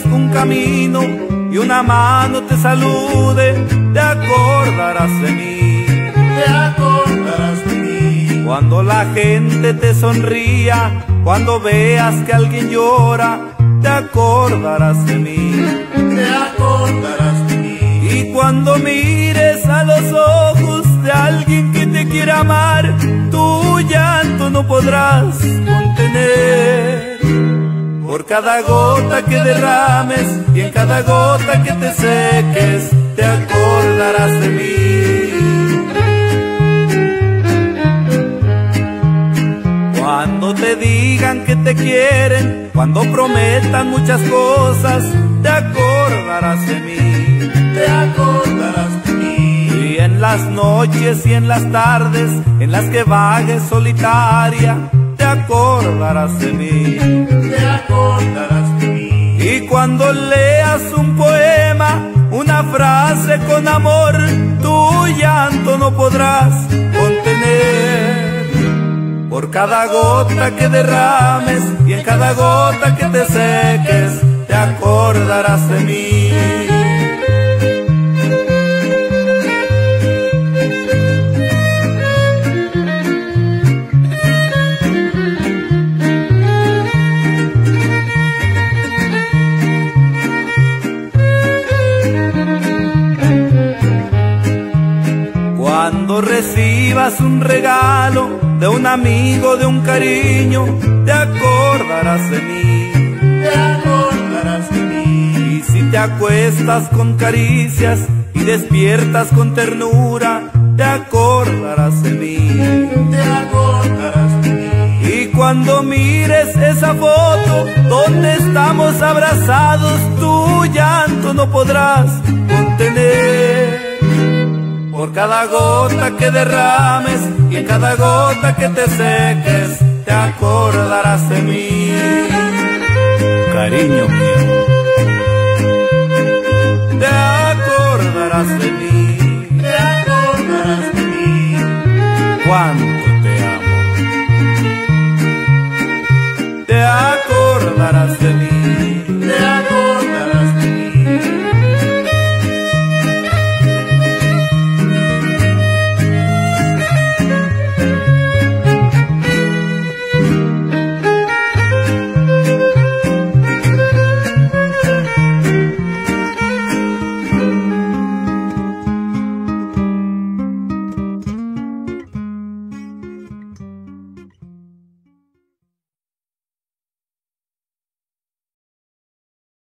cruces un camino y una mano te salude, te acordarás de mí. Te acordarás de mí. Cuando la gente te sonría, cuando veas que alguien llora, te acordarás de mí. Te acordarás de mí. Y cuando mires a los ojos de alguien que te quiera amar, tu llanto no podrás contener. Por cada gota que derrames y en cada gota que te seques, te acordarás de mí. Cuando te digan que te quieren, cuando prometan muchas cosas, te acordarás de mí. Te acordarás de mí. Y en las noches y en las tardes en las que vagues solitaria, te acordarás de mí. Te acordarás de mí. Y cuando leas un poema, una frase con amor, tu llanto no podrás contener. Por cada gota que derrames y en cada gota que te seques, te acordarás de mí. Cuando recibas un regalo de un amigo, de un cariño, te acordarás de mí. Te acordarás de mí. Y si te acuestas con caricias y despiertas con ternura, te acordarás de mí. Te acordarás de mí. Y cuando mires esa foto donde estamos abrazados, tu llanto no podrás contener. Por cada gota que derrames y en cada gota que te seques, te acordarás de mí. Cariño mío, te